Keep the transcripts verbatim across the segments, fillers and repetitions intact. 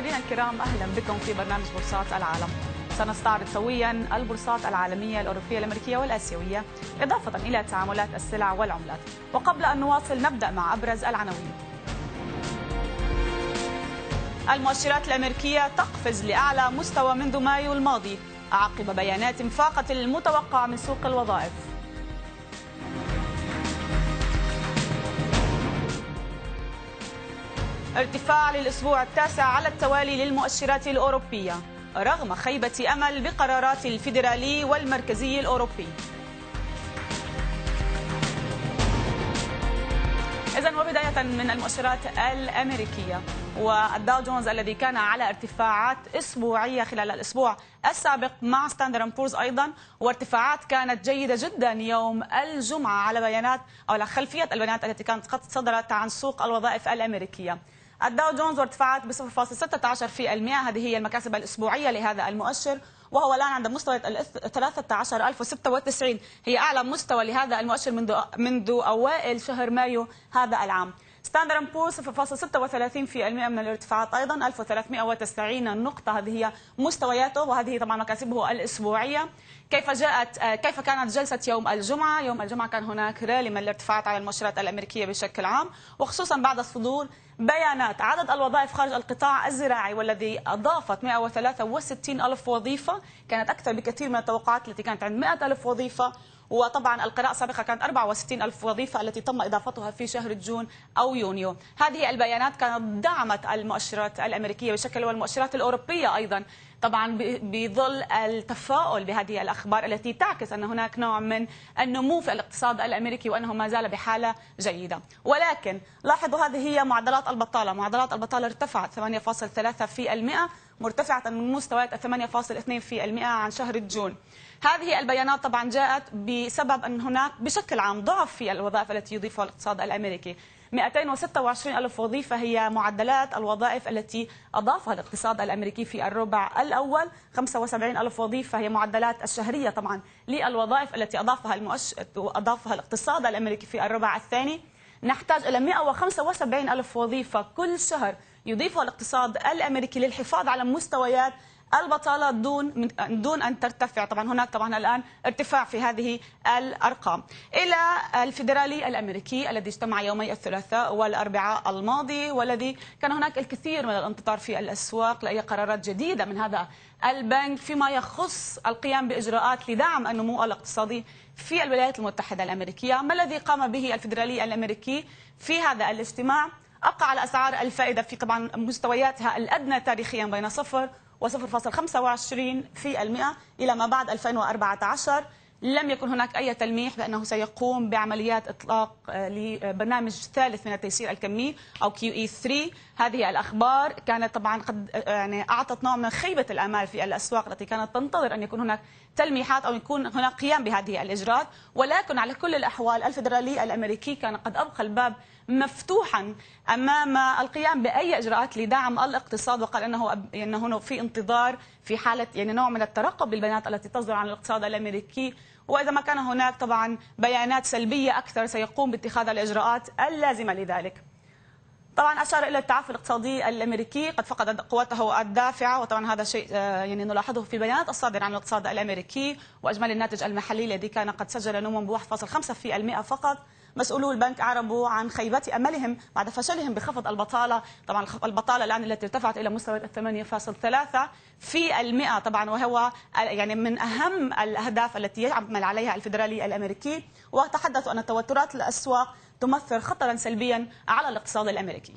مشاهدينا الكرام، أهلا بكم في برنامج بورصات العالم. سنستعرض سويا البورصات العالمية الأوروبية الأمريكية والآسيوية إضافة إلى تعاملات السلع والعملات. وقبل أن نواصل نبدأ مع أبرز العناوين. المؤشرات الأمريكية تقفز لأعلى مستوى منذ مايو الماضي عقب بيانات فاقت المتوقع من سوق الوظائف. ارتفاع للأسبوع التاسع على التوالي للمؤشرات الأوروبية رغم خيبة أمل بقرارات الفيدرالي والمركزي الأوروبي. إذن وبداية من المؤشرات الأمريكية، والداو جونز الذي كان على ارتفاعات أسبوعية خلال الأسبوع السابق مع ستاندرد اند بورز أيضا، وارتفاعات كانت جيدة جدا يوم الجمعة على بيانات أو على خلفية البيانات التي كانت قد صدرت عن سوق الوظائف الأمريكية. الداو جونز وارتفاعات ب صفر فاصلة ستة عشر بالمئة، هذه هي المكاسب الأسبوعية لهذا المؤشر، وهو الآن عند مستوى ثلاثة عشر ألف وستة وتسعين، هي أعلى مستوى لهذا المؤشر منذ منذ أوائل شهر مايو هذا العام. ستاندرد اند بورز صفر فاصلة ستة وثلاثين بالمئة من الارتفاعات أيضا ألف وثلاثمئة وتسعين نقطة، هذه هي مستوياته وهذه طبعا مكاسبه الأسبوعية. كيف جاءت كيف كانت جلسة يوم الجمعة؟ يوم الجمعة كان هناك رالي من الارتفاعات على المؤشرات الأمريكية بشكل عام، وخصوصا بعد صدور بيانات عدد الوظائف خارج القطاع الزراعي، والذي أضافت مئة وثلاثة وستين ألف وظيفة، كانت أكثر بكثير من التوقعات التي كانت عند مئة ألف وظيفة، وطبعا القراءة السابقة كانت أربعة وستين ألف وظيفة التي تم إضافتها في شهر جون أو يونيو. هذه البيانات كانت دعمت المؤشرات الأمريكية بشكل والمؤشرات الأوروبية أيضا، طبعا بظل التفاؤل بهذه الأخبار التي تعكس أن هناك نوع من النمو في الاقتصاد الأمريكي وأنه ما زال بحالة جيدة. ولكن لاحظوا هذه هي معدلات البطالة، معدلات البطالة ارتفعت ثمانية فاصلة ثلاثة بالمئة مرتفعة من مستويات ثمانية فاصلة اثنين بالمئة عن شهر جون. هذه البيانات طبعا جاءت بسبب أن هناك بشكل عام ضعف في الوظائف التي يضيفها الاقتصاد الأمريكي. مئتين وستة وعشرين ألف وظيفة هي معدلات الوظائف التي أضافها الاقتصاد الأمريكي في الربع الأول، خمسة وسبعين ألف وظيفة هي معدلات الشهرية طبعا للوظائف التي أضافها المؤش... أضافها الاقتصاد الأمريكي في الربع الثاني. نحتاج إلى مئة وخمسة وسبعين ألف وظيفة كل شهر يضيفها الاقتصاد الأمريكي للحفاظ على مستويات البطالة دون من دون أن ترتفع. طبعا هناك طبعا الآن ارتفاع في هذه الأرقام. إلى الفيدرالي الأمريكي الذي اجتمع يومي الثلاثاء والأربعاء الماضي، والذي كان هناك الكثير من الانتظار في الأسواق لأي قرارات جديدة من هذا البنك فيما يخص القيام بإجراءات لدعم النمو الاقتصادي في الولايات المتحدة الأمريكية. ما الذي قام به الفيدرالي الأمريكي في هذا الاجتماع؟ أبقى على أسعار الفائدة في طبعا مستوياتها الأدنى تاريخيا بين صفر وصفر فاصلة خمسة وعشرين بالمئة إلى ما بعد ألفين وأربعة عشر. لم يكن هناك أي تلميح بأنه سيقوم بعمليات إطلاق لبرنامج ثالث من التيسير الكمي أو كيو إي ثلاثة. هذه الأخبار كانت طبعا قد يعني أعطت نوع من خيبة الآمال في الأسواق التي كانت تنتظر أن يكون هناك تلميحات أو يكون هناك قيام بهذه الإجراءات. ولكن على كل الأحوال الفيدرالي الأمريكي كان قد أبقى الباب مفتوحا أمام القيام بأي إجراءات لدعم الاقتصاد، وقال أنه أنه في انتظار في حالة يعني نوع من الترقب بالبيانات التي تصدر عن الاقتصاد الأمريكي، وإذا ما كان هناك طبعا بيانات سلبية أكثر سيقوم باتخاذ الإجراءات اللازمة لذلك. طبعا أشار إلى التعافي الاقتصادي الأمريكي قد فقد قوته الدافعة، وطبعا هذا شيء يعني نلاحظه في البيانات الصادرة عن الاقتصاد الأمريكي. وأجمالي الناتج المحلي الذي كان قد سجل نموا ب واحد فاصلة خمسة بالمئة فقط. مسؤولو البنك أعربوا عن خيبة أملهم بعد فشلهم بخفض البطالة، طبعا البطالة الآن التي ارتفعت إلى مستوى ثمانية فاصلة ثلاثة بالمئة طبعا، وهو يعني من أهم الأهداف التي يعمل عليها الفيدرالي الأمريكي. وتحدثوا أن توترات الأسواق تمثل خطرا سلبيا على الاقتصاد الأمريكي.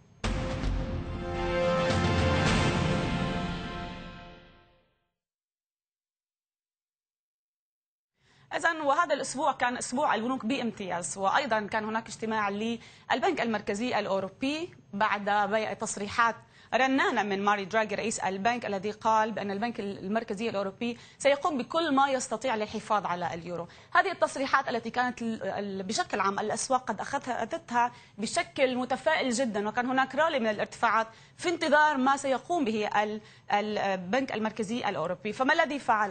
إذن وهذا الأسبوع كان أسبوع البنوك بامتياز، وأيضا كان هناك اجتماع للبنك المركزي الأوروبي بعد بيع تصريحات رنانة من ماري دراغي رئيس البنك، الذي قال بأن البنك المركزي الأوروبي سيقوم بكل ما يستطيع للحفاظ على اليورو. هذه التصريحات التي كانت بشكل عام الأسواق قد أخذتها بشكل متفائل جدا، وكان هناك رالي من الارتفاعات في انتظار ما سيقوم به البنك المركزي الأوروبي. فما الذي فعله؟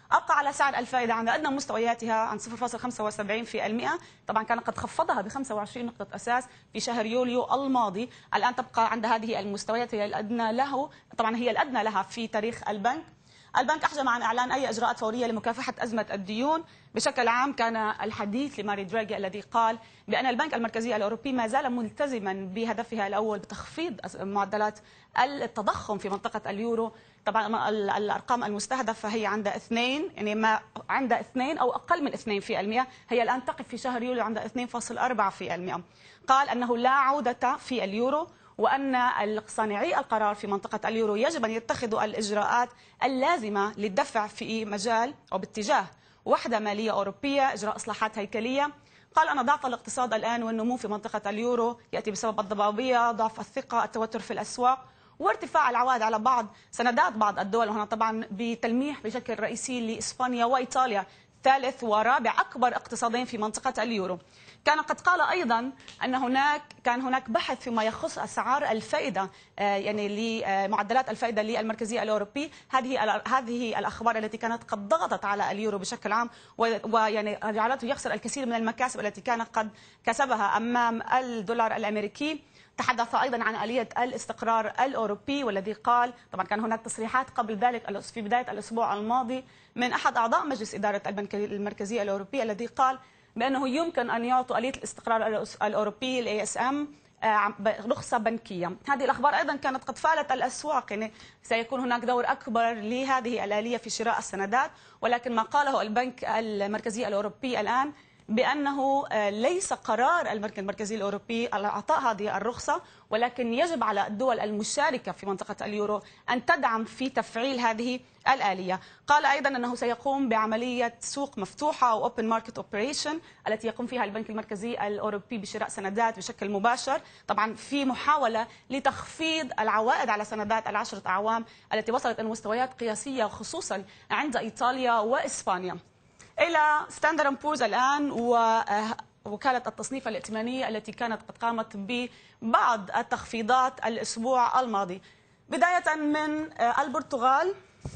أبقى على سعر الفائدة عند أدنى مستوياتها عن صفر فاصلة خمسة وسبعين بالمئة. طبعا كان قد خفضها ب خمسة وعشرين نقطة أساس في شهر يوليو الماضي. الآن تبقى عند هذه المستويات، هي الأدنى له، طبعا هي الأدنى لها في تاريخ البنك. البنك أحجم عن إعلان أي إجراءات فورية لمكافحة أزمة الديون. بشكل عام كان الحديث لماري دراغي الذي قال بأن البنك المركزي الأوروبي ما زال ملتزما بهدفها الأول بتخفيض معدلات التضخم في منطقة اليورو. طبعا الأرقام المستهدفة هي عند اثنين، يعني ما عند اثنين أو أقل من اثنين في المئة، هي الآن تقف في شهر يوليو عند اثنين فاصلة أربعة في المئة. قال أنه لا عودة في اليورو، وأن صانعي القرار في منطقة اليورو يجب أن يتخذوا الإجراءات اللازمة للدفع في مجال أو باتجاه وحدة مالية أوروبية، إجراء إصلاحات هيكلية. قال أن ضعف الاقتصاد الآن والنمو في منطقة اليورو يأتي بسبب الضبابية، ضعف الثقة، التوتر في الأسواق، وارتفاع العوائد على بعض سندات بعض الدول، وهنا طبعا بتلميح بشكل رئيسي لإسبانيا وإيطاليا، ثالث ورابع أكبر اقتصادين في منطقة اليورو. كان قد قال أيضا أن هناك كان هناك بحث فيما يخص أسعار الفائدة، يعني لمعدلات الفائدة للمركزي الأوروبي. هذه هذه الأخبار التي كانت قد ضغطت على اليورو بشكل عام، ويعني جعلته يخسر الكثير من المكاسب التي كان قد كسبها أمام الدولار الأمريكي. تحدث أيضا عن آلية الاستقرار الأوروبي، والذي قال طبعا كان هناك تصريحات قبل ذلك في بداية الأسبوع الماضي من أحد أعضاء مجلس إدارة البنك المركزي الأوروبي، الذي قال بأنه يمكن أن يعطوا آلية الاستقرار الأوروبي الاي اس ام رخصة بنكية. هذه الأخبار أيضا كانت قد فعلت الأسواق، يعني سيكون هناك دور أكبر لهذه الآلية في شراء السندات. ولكن ما قاله البنك المركزي الأوروبي الآن بأنه ليس قرار البنك المركزي الأوروبي على إعطاء هذه الرخصة، ولكن يجب على الدول المشاركة في منطقة اليورو أن تدعم في تفعيل هذه الآلية. قال أيضا أنه سيقوم بعملية سوق مفتوحة أو Open Market Operation التي يقوم فيها البنك المركزي الأوروبي بشراء سندات بشكل مباشر، طبعا في محاولة لتخفيض العوائد على سندات العشرة أعوام التي وصلت إلى مستويات قياسية، خصوصا عند إيطاليا وإسبانيا. إلى ستاندرد أند بورز الآن ووكالة التصنيف الائتمانية التي كانت قد قامت ببعض التخفيضات الأسبوع الماضي، بداية من البرتغال.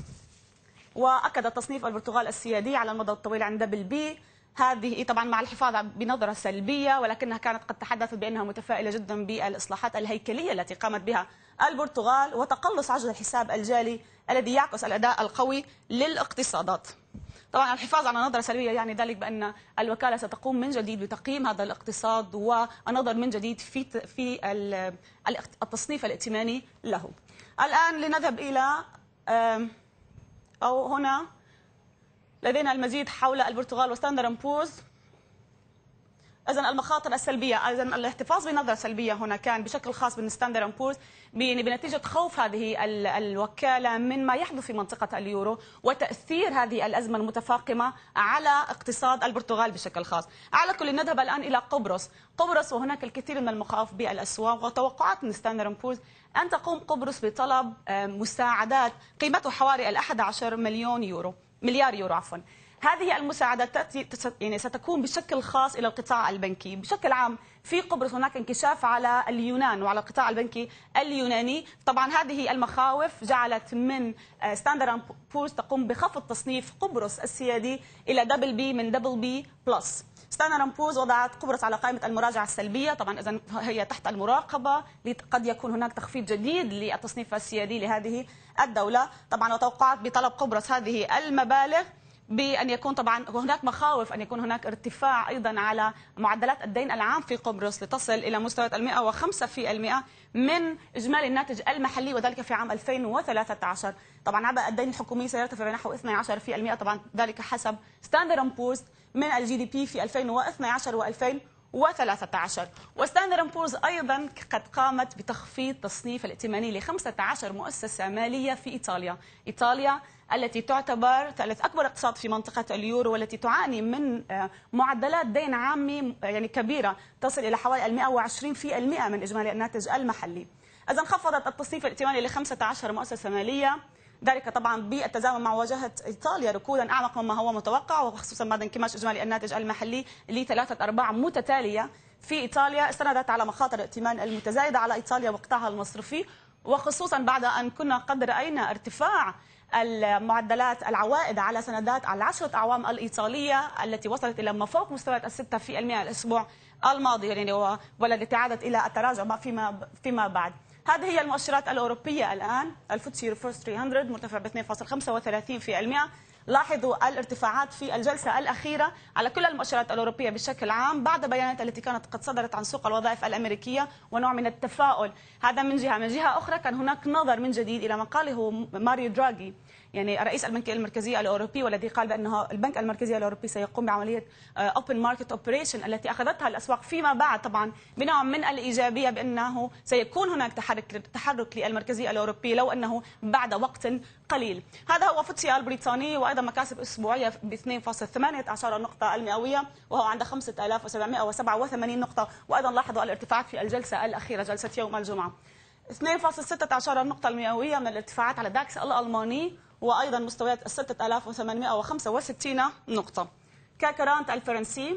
وأكد تصنيف البرتغال السيادي على المدى الطويل عند دبل بي، هذه طبعا مع الحفاظ بنظرة سلبية، ولكنها كانت قد تحدثت بأنها متفائلة جدا بالإصلاحات الهيكلية التي قامت بها البرتغال وتقلص عجز الحساب الجاري الذي يعكس الأداء القوي للاقتصادات. طبعا الحفاظ على نظرة سلبية يعني ذلك بأن الوكالة ستقوم من جديد بتقييم هذا الاقتصاد والنظر من جديد في في التصنيف الائتماني له. الآن لنذهب إلى أو هنا لدينا المزيد حول البرتغال وستاندرد أند بورز. إذن المخاطر السلبية، إذن الاحتفاظ بنظرة سلبية هنا كان بشكل خاص بالستاندرد أند بورز بنتيجة خوف هذه الوكالة من ما يحدث في منطقة اليورو وتأثير هذه الأزمة المتفاقمة على اقتصاد البرتغال بشكل خاص. على كل نذهب الآن إلى قبرص. قبرص وهناك الكثير من المخاوف بالأسواق وتوقعات من ستاندرد أند بورز أن تقوم قبرص بطلب مساعدات قيمته حوالي الأحد عشر مليون يورو مليار يورو عفوا. هذه المساعدات تأتي يعني ستكون بشكل خاص إلى القطاع البنكي. بشكل عام في قبرص هناك انكشاف على اليونان وعلى القطاع البنكي اليوناني. طبعا هذه المخاوف جعلت من ستاندرد أند بورز تقوم بخفض تصنيف قبرص السيادي إلى دبل بي من دبل بي بلس. ستاندرد أند بورز وضعت قبرص على قائمة المراجعة السلبية، طبعا إذا هي تحت المراقبة، قد يكون هناك تخفيض جديد للتصنيف السيادي لهذه الدولة. طبعا وتوقعات بطلب قبرص هذه المبالغ بأن يكون طبعا هناك مخاوف أن يكون هناك ارتفاع أيضا على معدلات الدين العام في قبرص لتصل إلى مستوى المئة وخمسة في المئة من إجمالي الناتج المحلي، وذلك في عام ألفين وثلاثة عشر. طبعا عبء الدين الحكومي سيرتفع بنحو اثني عشر في المئة، طبعا ذلك حسب ستاندرد أند بورز من الجي دي بي في ألفين واثني عشر وألفين وثلاثة عشر. وستاندرد أند بورز أيضا قد قامت بتخفيض تصنيف الائتماني ل خمسة عشر مؤسسة مالية في إيطاليا. إيطاليا التي تعتبر ثالث أكبر اقتصاد في منطقة اليورو والتي تعاني من معدلات دين عامي يعني كبيرة تصل إلى حوالي مئة وعشرين في المئة من إجمالي الناتج المحلي. إذن خفضت التصنيف الائتماني ل خمسة عشر مؤسسة مالية، ذلك طبعا بالتزامن مع مواجهة إيطاليا ركودا أعمق مما هو متوقع، وخصوصا بعد انكماش إجمالي الناتج المحلي لثلاثة أرباع متتالية في إيطاليا، استندت على مخاطر الائتمان المتزايدة على إيطاليا وقطاعها المصرفي، وخصوصا بعد أن كنا قد رأينا ارتفاع المعدلات العوائد على سندات العشرة أعوام الإيطالية التي وصلت إلى ما فوق مستويات الستة في المئة الأسبوع الماضي، يعني والتي عادت إلى التراجع فيما فيما بعد. هذه هي المؤشرات الأوروبية الآن. الفوتسي ريفرس ثلاثمئة مرتفع ب اثنين فاصلة خمسة وثلاثين بالمئة. لاحظوا الارتفاعات في الجلسة الأخيرة على كل المؤشرات الأوروبية بشكل عام بعد بيانات التي كانت قد صدرت عن سوق الوظائف الأمريكية ونوع من التفاؤل. هذا من جهة. من جهة أخرى كان هناك نظر من جديد إلى ما قاله ماريو دراغي، يعني رئيس البنك المركزي الأوروبي، والذي قال بأنه البنك المركزي الأوروبي سيقوم بعملية open market operation التي أخذتها الأسواق فيما بعد، طبعا بنوع من الإيجابية بأنه سيكون هناك تحرك تحرك للمركزي الأوروبي لو أنه بعد وقت قليل. هذا هو فوتسي البريطاني، وأيضا مكاسب أسبوعية ب اثنين فاصلة ثمانية عشر نقطة المئوية وهو عند خمسة آلاف وسبعمئة وسبعة وثمانين نقطة. وأيضا لاحظوا الارتفاعات في الجلسة الأخيرة جلسة يوم الجمعة اثنين فاصلة ستة عشر نقطة المئوية من الارتفاعات على داكس الألماني، وأيضا مستويات ستة آلاف وثمانمئة وخمسة وستين نقطة. كاكرانت الفرنسي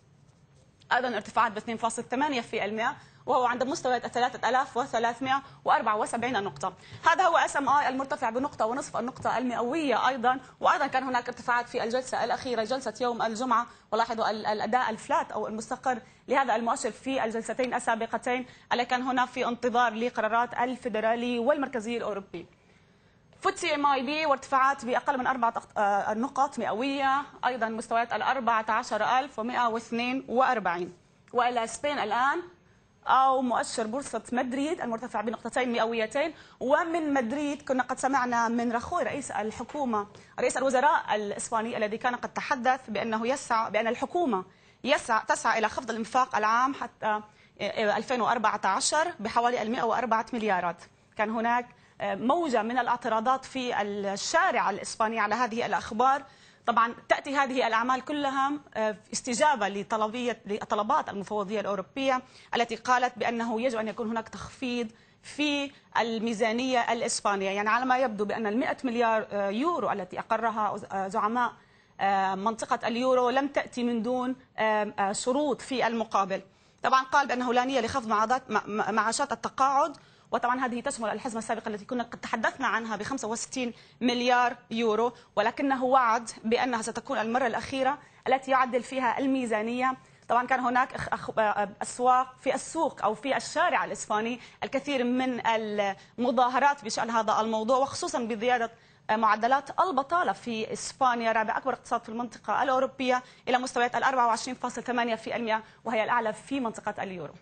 أيضا ارتفاعات ب اثنين فاصلة ثمانية بالمئة وهو عند مستويات ثلاثة آلاف وثلاثمئة وأربعة وسبعين نقطة. هذا هو اس ام اي المرتفع بنقطة ونصف النقطة المئوية أيضا، وأيضا كان هناك ارتفاعات في الجلسة الأخيرة جلسة يوم الجمعة. ولاحظوا الأداء الفلات أو المستقر لهذا المؤشر في الجلستين السابقتين اللي كان هنا في انتظار لقرارات الفيدرالي والمركزي الأوروبي. فوتسي ام اي بي وارتفاعات باقل من اربع نقاط مئويه، ايضا مستويات ال أربعة عشر ألف ومئة واثنين وأربعين. والى سبين الان، او مؤشر بورصه مدريد المرتفع بنقطتين مئويتين. ومن مدريد كنا قد سمعنا من رخوي رئيس الحكومه رئيس الوزراء الاسباني الذي كان قد تحدث بانه يسعى بان الحكومه يسعى تسعى الى خفض الانفاق العام حتى ألفين وأربعة عشر بحوالي مئة وأربعة مليارات. كان هناك موجة من الاعتراضات في الشارع الإسباني على هذه الأخبار. طبعا تأتي هذه الأعمال كلها استجابة لطلبية لطلبات المفوضية الأوروبية التي قالت بأنه يجب أن يكون هناك تخفيض في الميزانية الإسبانية. يعني على ما يبدو بأن المئة مليار يورو التي أقرها زعماء منطقة اليورو لم تأتي من دون شروط في المقابل. طبعا قال بأنه لا نية لخفض معاشات التقاعد، وطبعا هذه تشمل الحزمة السابقة التي كنا قد تحدثنا عنها ب خمسة وستين مليار يورو، ولكنه وعد بأنها ستكون المرة الأخيرة التي يعدل فيها الميزانية. طبعا كان هناك أسواق في السوق أو في الشارع الإسباني الكثير من المظاهرات بشأن هذا الموضوع، وخصوصا بزيادة معدلات البطالة في إسبانيا رابع أكبر اقتصاد في المنطقة الأوروبية إلى مستويات ال أربعة وعشرين فاصلة ثمانية بالمئة وهي الأعلى في منطقة اليورو.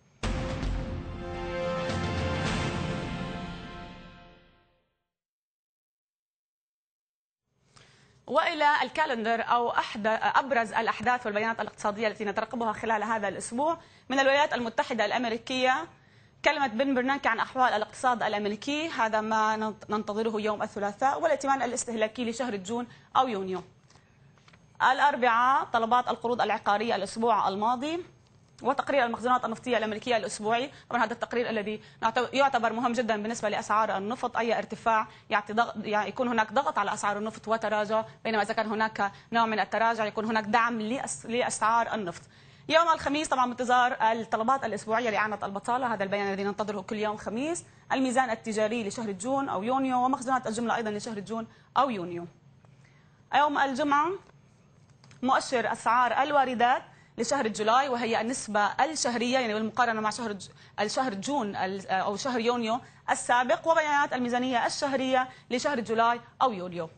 والى الكالندر او احد ابرز الاحداث والبيانات الاقتصاديه التي نترقبها خلال هذا الاسبوع. من الولايات المتحده الامريكيه، كلمه بن برنانكي عن احوال الاقتصاد الامريكي، هذا ما ننتظره يوم الثلاثاء، والائتمان الاستهلاكي لشهر جون او يونيو. الاربعاء، طلبات القروض العقاريه الاسبوع الماضي، وتقرير المخزونات النفطية الأمريكية الأسبوعي. طبعا هذا التقرير الذي يعتبر مهم جدا بالنسبة لأسعار النفط. أي ارتفاع يعطي ضغط، يعني يكون هناك ضغط على أسعار النفط وتراجع، بينما إذا كان هناك نوع من التراجع يكون هناك دعم لأسعار النفط. يوم الخميس طبعا انتظار الطلبات الأسبوعية لإعانة البطالة، هذا البيان الذي ننتظره كل يوم خميس. الميزان التجاري لشهر جون أو يونيو، ومخزونات الجملة أيضا لشهر جون أو يونيو. يوم الجمعة، مؤشر أسعار الواردات لشهر جولاي وهي النسبة الشهرية، يعني بالمقارنة مع شهر الشهر جون أو شهر يونيو السابق، وبيانات الميزانية الشهرية لشهر جولاي أو يوليو.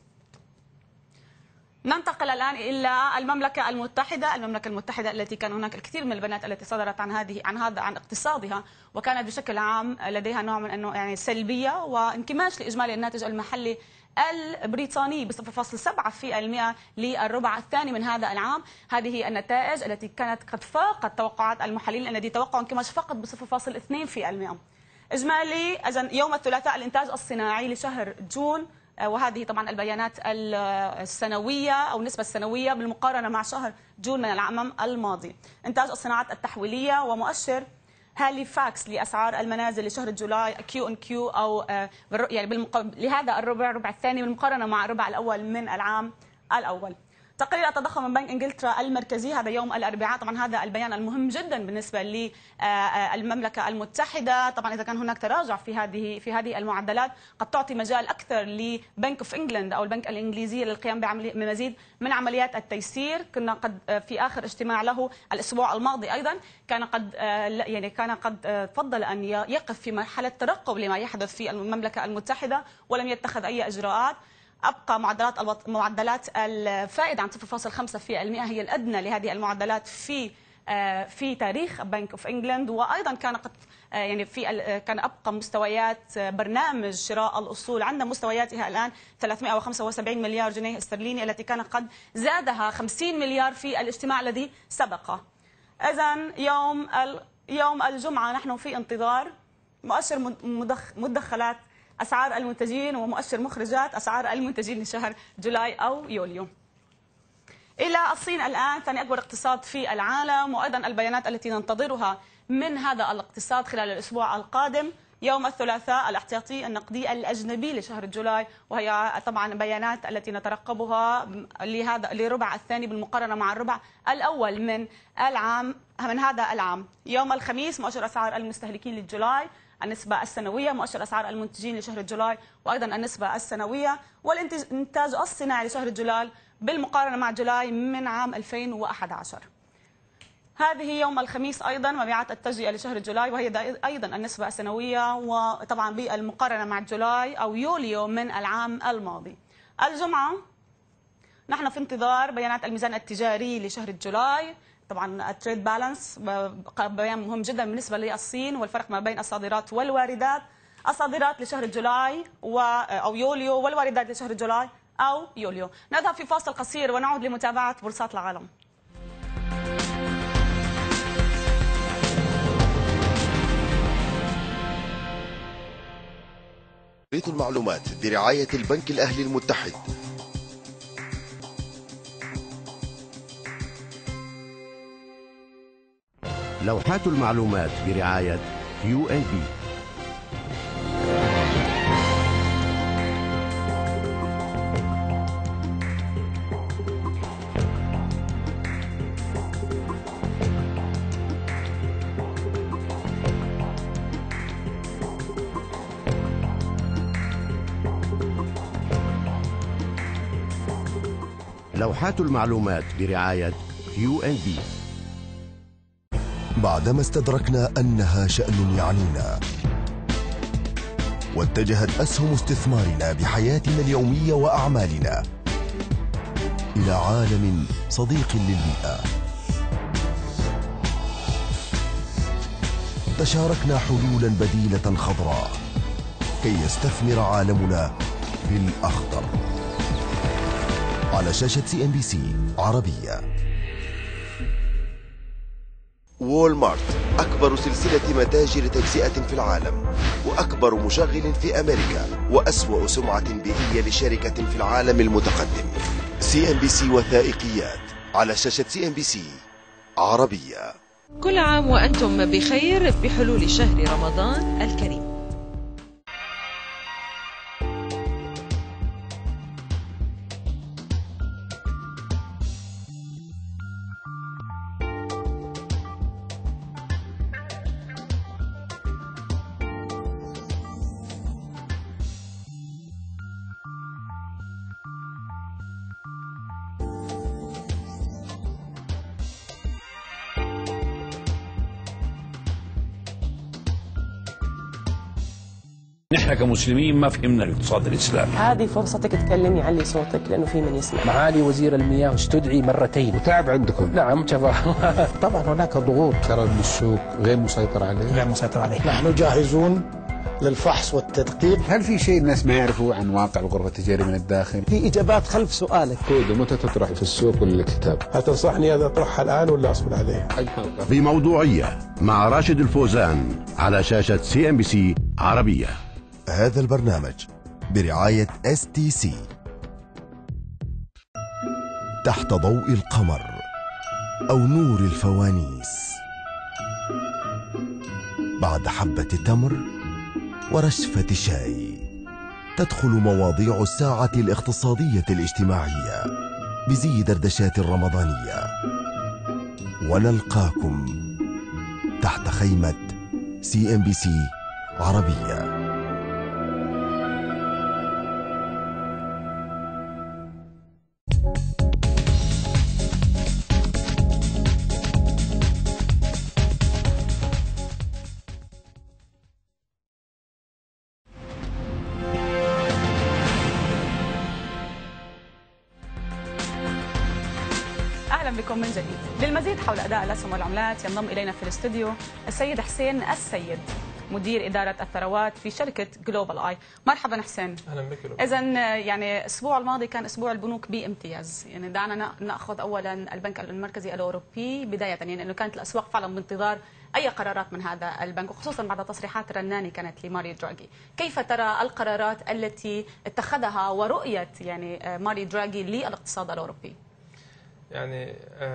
ننتقل الآن إلى المملكة المتحدة. المملكة المتحدة التي كان هناك الكثير من البيانات التي صدرت عن هذه عن هذا عن اقتصادها، وكانت بشكل عام لديها نوع من انه يعني سلبية وانكماش لإجمالي الناتج المحلي البريطاني ب صفر فاصلة سبعة بالمئة للربع الثاني من هذا العام. هذه النتائج التي كانت قد فاقت توقعات المحللين الذي توقعوا انكماش فقط ب صفر فاصلة اثنين بالمئة. إجمالي يوم الثلاثاء الإنتاج الصناعي لشهر جون، وهذه طبعا البيانات السنوية أو النسبة السنوية بالمقارنة مع شهر جون من العام الماضي. إنتاج الصناعات التحويلية ومؤشر هاليفاكس لأسعار المنازل لشهر جولاي كيو ان كيو أو يعني لهذا الربع الربع الثاني بالمقارنة مع الربع الأول من العام الأول. تقرير التضخم من بنك انجلترا المركزي هذا يوم الاربعاء، طبعا هذا البيان المهم جدا بالنسبه للمملكه المتحده. طبعا اذا كان هناك تراجع في هذه في هذه المعدلات قد تعطي مجال اكثر لبنك اوف انجلند او البنك الانجليزي للقيام بمزيد من عمليات التيسير. كنا قد في اخر اجتماع له الاسبوع الماضي ايضا كان قد يعني كان قد فضل ان يقف في مرحله ترقب لما يحدث في المملكه المتحده ولم يتخذ اي اجراءات. ابقى معدلات معدلات الفائده عن صفر فاصلة خمسة بالمئة هي الادنى لهذه المعدلات في في تاريخ بنك اوف انجلند، وايضا كان قد يعني في كان ابقى مستويات برنامج شراء الاصول عند مستوياتها الان ثلاثمئة وخمسة وسبعين مليار جنيه استرليني التي كان قد زادها خمسين مليار في الاجتماع الذي سبقه. اذا يوم يوم الجمعه نحن في انتظار مؤشر مدخلات أسعار المنتجين ومؤشر مخرجات أسعار المنتجين لشهر جولاي أو يوليو. إلى الصين الآن ثاني أكبر اقتصاد في العالم، وأيضا البيانات التي ننتظرها من هذا الاقتصاد خلال الأسبوع القادم. يوم الثلاثاء الاحتياطي النقدي الأجنبي لشهر جولاي، وهي طبعا بيانات التي نترقبها لهذا لربع الثاني بالمقارنة مع الربع الأول من العام من هذا العام. يوم الخميس مؤشر أسعار المستهلكين للجولاي، النسبة السنوية، مؤشر أسعار المنتجين لشهر جولاي وأيضا النسبة السنوية، والإنتاج الصناعي لشهر جولاي بالمقارنة مع جولاي من عام ألفين وأحد عشر. هذه يوم الخميس أيضا مبيعات التجزئة لشهر جولاي، وهي أيضا النسبة السنوية وطبعا بالمقارنة مع جولاي أو يوليو من العام الماضي. الجمعة نحن في انتظار بيانات الميزان التجاري لشهر جولاي، طبعا التريد بالانس بيان مهم جدا بالنسبه للصين والفرق ما بين الصادرات والواردات. الصادرات لشهر جولاي و او يوليو والواردات لشهر جولاي او يوليو. نذهب في فاصل قصير ونعود لمتابعه بورصات العالم. بيت المعلومات برعايه البنك الاهلي المتحد. لوحات المعلومات برعاية كيو إن بي. لوحات المعلومات برعاية كيو إن بي. بعدما استدركنا أنها شأن يعنينا، واتجهت أسهم استثمارنا بحياتنا اليومية وأعمالنا إلى عالم صديق للبيئة، تشاركنا حلولا بديلة خضراء كي يستثمر عالمنا في الأخضر. على شاشة سي إن بي سي عربية. وول مارت أكبر سلسلة متاجر تجزئة في العالم، وأكبر مشغل في أمريكا، وأسوأ سمعة بيئية لشركة في العالم المتقدم. سي إن بي سي وثائقيات على شاشة سي إن بي سي عربية. كل عام وأنتم بخير بحلول شهر رمضان الكريم. نحن كمسلمين ما فهمنا الاقتصاد الاسلامي. هذه فرصتك تكلمي، علي صوتك لانه في من يسمع. معالي وزير المياه استدعي مرتين وتعب عندكم. نعم شفا. طبعا هناك ضغوط، ترى من السوق غير مسيطر عليه. غير مسيطر عليه. نحن جاهزون للفحص والتدقيق. هل في شيء الناس ما يعرفوا عن واقع الغرفة التجارية من الداخل؟ في إجابات خلف سؤالك. كود متى تطرح في السوق ولا الكتاب؟ هل تنصحني أن أطرحها الآن ولا أصبر عليها؟ بموضوعية مع راشد الفوزان على شاشة سي إن بي سي عربية. هذا البرنامج برعاية إس تي سي. تحت ضوء القمر أو نور الفوانيس، بعد حبة تمر ورشفة شاي، تدخل مواضيع الساعة الاقتصادية الاجتماعية بزي دردشات رمضانية، ونلقاكم تحت خيمة سي إم بي سي عربية. بكم من جديد. للمزيد حول أداء الأسهم والعملات ينضم إلينا في الاستوديو السيد حسين السيد، مدير إدارة الثروات في شركة جلوبال آي. مرحبا حسين. أهلا بك. إذا يعني الأسبوع الماضي كان أسبوع البنوك بامتياز، يعني دعنا نأخذ أولا البنك المركزي الأوروبي بداية، يعني أنه كانت الأسواق فعلا بانتظار أي قرارات من هذا البنك، وخصوصا بعد تصريحات رنانة كانت لماريو دراغي. كيف ترى القرارات التي اتخذها ورؤية يعني ماريو دراغي للاقتصاد الأوروبي؟ يعني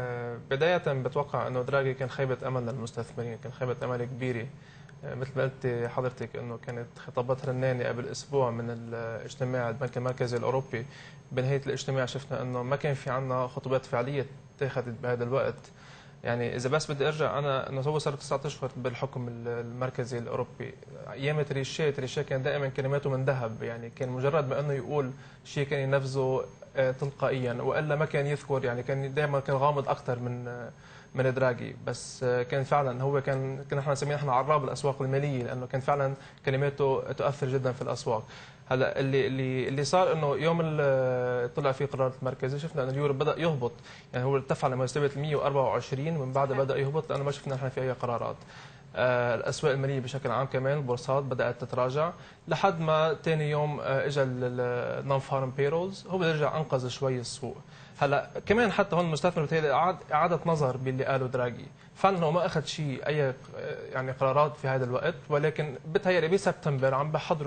بداية بتوقع أنه دراغي كان خيبة أمل للمستثمرين، كان خيبة أمل كبيرة. مثل ما قلت حضرتك أنه كانت خطابات رنانة قبل أسبوع من الاجتماع البنك المركزي الأوروبي. بنهاية الاجتماع شفنا أنه ما كان في عنا خطوات فعلية اتخذت بهذا الوقت. يعني إذا بس بدي أرجع أنا أنه هو صار تسعة أشهر بالحكم المركزي الأوروبي. أيام تريشيه تريشيه كان دائما كلماته من ذهب، يعني كان مجرد ما أنه يقول شيء كان ينفذه تلقائيا، والا ما كان يذكر، يعني كان دائما كان غامض اكثر من من دراغي. بس كان فعلا هو كان كنا احنا نسميه احنا عراب الاسواق الماليه، لانه كان فعلا كلماته تؤثر جدا في الاسواق. هلا اللي اللي اللي صار انه يوم اللي طلع فيه قرار المركزي شفنا انه اليورو بدا يهبط، يعني هو ارتفع لمستوى مئة وأربعة وعشرين ومن بعدها بدا يهبط لانه ما شفنا احنا في اي قرارات. الاسواق الماليه بشكل عام كمان البورصات بدات تتراجع لحد ما ثاني يوم اجى النون فارم بيرولز، هو رجع انقذ شوي السوق. هلا كمان حتى هون المستثمر بتهيألي اعاد اعاده نظر باللي قاله دراغي، فعلا هو ما اخذ شيء اي يعني قرارات في هذا الوقت، ولكن بتهيألي بسبتمبر عم بحضروا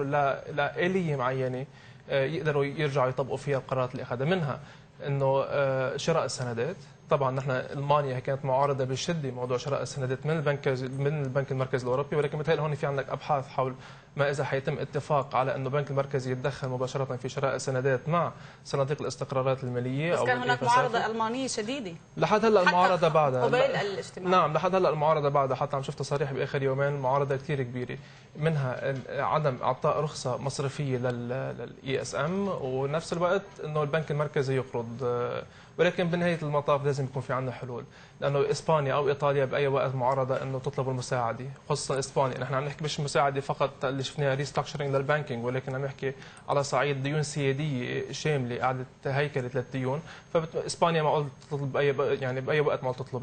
لآلية معينه يقدروا يرجعوا يطبقوا فيها القرارات اللي اخذها، منها انه شراء السندات. طبعا نحن المانيا كانت معارضه بشده موضوع شراء السندات من البنك من البنك المركزي الاوروبي، ولكن بتهيألي هون في عندك ابحاث حول ما اذا حيتم اتفاق على انه البنك المركزي يتدخل مباشره في شراء السندات مع صناديق الاستقرارات الماليه. بس كان هناك معارضه المانيه شديده لحد هلا، المعارضه بعدها قبيل الاجتماع. نعم لحد هلا المعارضه بعدها، حتى عم شفت تصاريح باخر يومين المعارضه كثير كبيره، منها عدم اعطاء رخصه مصرفيه للاي اس ام، ونفس الوقت انه البنك المركزي يقرض. ولكن بنهايه المطاف لازم يكون في عندنا حلول، لانه اسبانيا او ايطاليا باي وقت معرضه انه تطلب المساعده، خصوصا اسبانيا. نحن عم نحكي مش مساعده فقط اللي شفناها ريستراكشرنج للبانكينج، ولكن عم نحكي على صعيد ديون سياديه شامله، اعاده هيكله للديون. فاسبانيا معقول تطلب باي يعني باي وقت معقول تطلب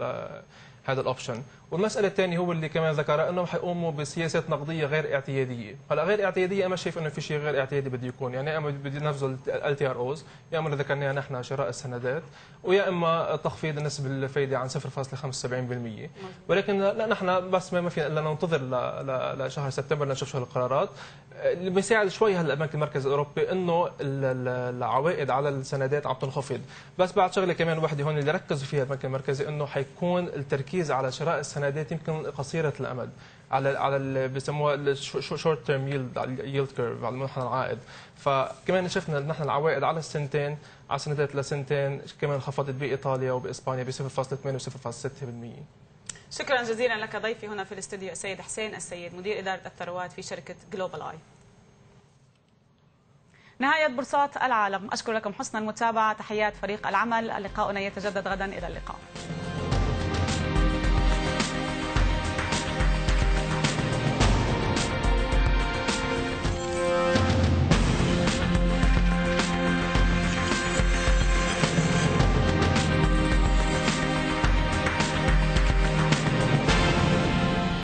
هذا الاوبشن. والمساله الثانيه هو اللي كمان ذكرها انهم حيقوموا بسياسات نقديه غير اعتياديه. هلا غير اعتياديه انا شايف انه في شيء غير اعتيادي بده يكون، يعني يا اما بده ينفذوا ال تي ار اوز، يا اما اللي ذكرناها نحن شراء السندات، ويا اما تخفيض نسبه الفائده عن صفر فاصلة خمسة وسبعين بالمئة. ولكن لا نحن بس ما فينا الا ننتظر لشهر سبتمبر لنشوف شو القرارات. اللي بيساعد شوي هلا البنك المركزي الاوروبي انه العوائد على السندات عم تنخفض. بس بعد شغله كمان وحده هون اللي ركزوا فيها البنك المركزي انه حيكون التركيز على شراء السندات يمكن قصيره الامد، على على اللي بسموها الشورت تيرم ييلد، على الييلد كيرف، على منحنى العائد. فكمان شفنا نحن العوائد على السنتين، على السندات لسنتين كمان انخفضت بايطاليا وباسبانيا ب صفر فاصلة ثمانية و صفر فاصلة ستة بالمئة. شكرا جزيلا لك ضيفي هنا في الاستوديو السيد حسين السيد، مدير اداره الثروات في شركه جلوبال آي. نهايه بورصات العالم، اشكر لكم حسن المتابعه، تحيات فريق العمل، لقاؤنا يتجدد غدا، الى اللقاء.